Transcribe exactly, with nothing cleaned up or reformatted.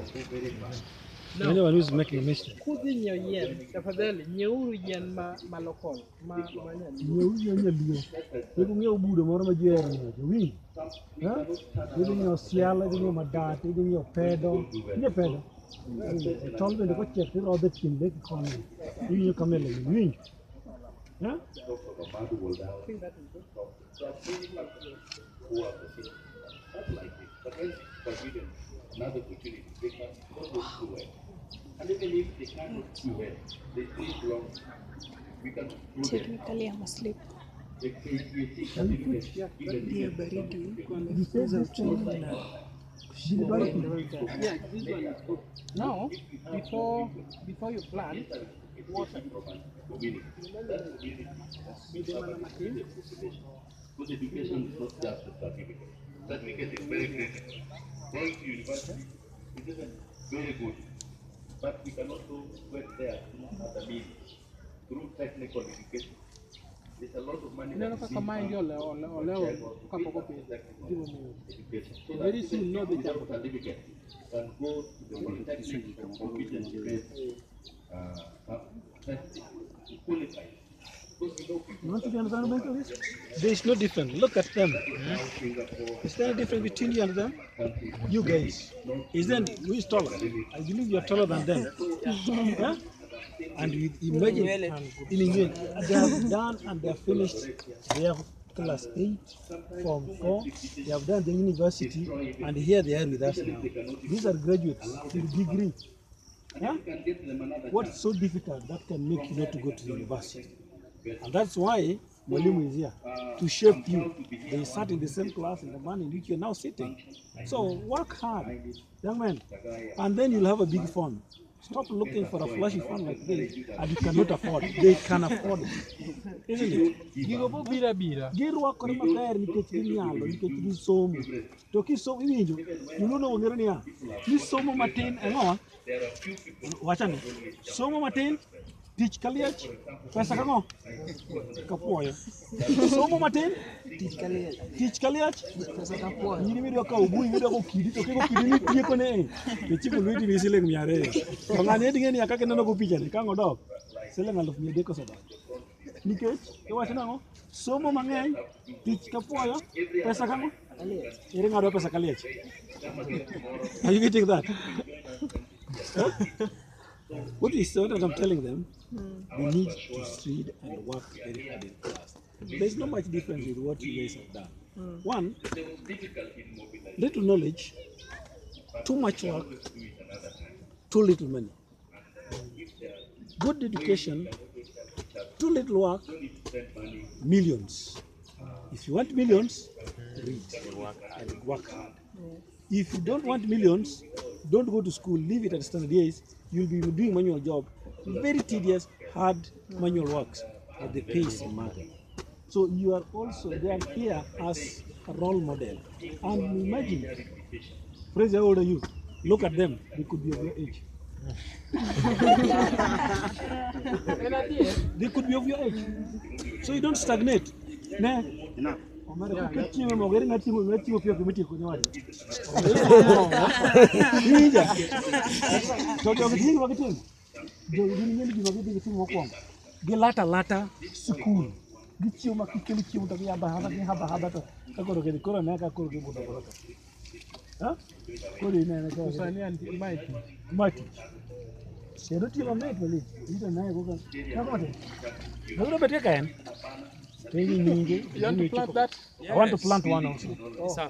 No. Anyone who's making a mistake. Kudhi nyiew yien, tafadhali nyieuru yien ma ma local, ma ma nyaluo. Nyiew yien nyaluo. Ibu nyiew budo moro ma jwer ni. Wi. Ha? Ibu nyiew siala, ibu nyiew madat, ibu nyiew pedo. Nyiew pedo. Tol bende ko chek ro de kinde ki kono. Ibu nyiew kamele ni. Wi. Ha? Another opportunity, they can go too well. And even if they can't go too well, they sleep long. We can Technically, I'm asleep. the creativity certificate, Yeah, baridi. This is a thing. Yeah, this one is good. Now, before before you plant, water. Good education is not just a certificate. Certificate is very critical. Going to university, it isn't very good. But we can also work there through other means, through technical education. There's a lot of money No, no, that is kama being ndio leo leo leo kapo kopi jibu mu. So very soon know the job. Certificate can go to the polytechnic for competency-based uh, testing to qualify. You want to understand about this? There is no difference. Look at them. Is there a difference between you and them? You guys. Is then who is taller? I believe you are taller than them. Yeah? And you imagine, imagine they have done and they have finished. They have class eight, form four. They have done the university, and here they are with us now. These are graduates with degree. Yeah? What's so difficult that can make you not to go to the university? And that's why Mwalimu is here, to shape you. They sat in the same class in the man in which you're now sitting. So work hard, young man, and then you'll have a big fund. Stop looking for a flashy fund like this, and you cannot afford it. They can afford it. Isn't it? Gigo bira bira. Girwa kore maber nikech ginyalo, nikech gisomo. To kisomo iwinjo, you know ng'ero niya, kisomo matin ang'owa, wachani, somo matin, tich kaliech, pesa kang'o? Kapuoyo. Somo matin, tich kaliech. Tich kaliech, pesa kapuoyo. Nyiri midwa kawo bui, midwa kawo kidi, to kiko kidi ni tieko ne. Kechiko lweti ni siling mia ariyo. To ng'ani eding'e ni kaka ineno go pichani, kang'o dok, siling aluf mia adek osedok. Nikech, iwacho nang'o? Somo mang'eny, tich kapuoyo, pesa kang'o? Ere ng'ado pesa kaliech. Are you getting that? Huh? What is what I'm telling them, mm. they need to read and work very hard in class. There's not much difference with what you guys have done. Mm. One, little knowledge, too much work, too little money. Good education, too little work, millions. If you want millions, read and work hard. Mm. If you don't want millions, don't go to school, leave it at standard years. You'll be doing manual job, very tedious, hard manual works, at the pace in market. So you are also there here as a role model. And imagine, Fraser, how old are you? Look at them, they could be of your age. They could be of your age. So you don't stagnate. Nah. Enough. Kachime mogere ngatimu ngatimu pia kumiti kunyawadi. Ninja. Toto ngini wakitimu. Jo ngini ngini ngini ngitimu wakwanga. Gilata lata school. Gichiu makikeli chiu tapi haba haba ni haba haba to. Kakoro kedi koro na kakoro kedi bodo bodo. Ha? Kori na na kwa. Kusania anti mighty. Mighty. Sedo tiwa mate wali. Ito nae kuka. Kakote. Ndio betika yan. You want to plant that? I want to plant one also. Oh.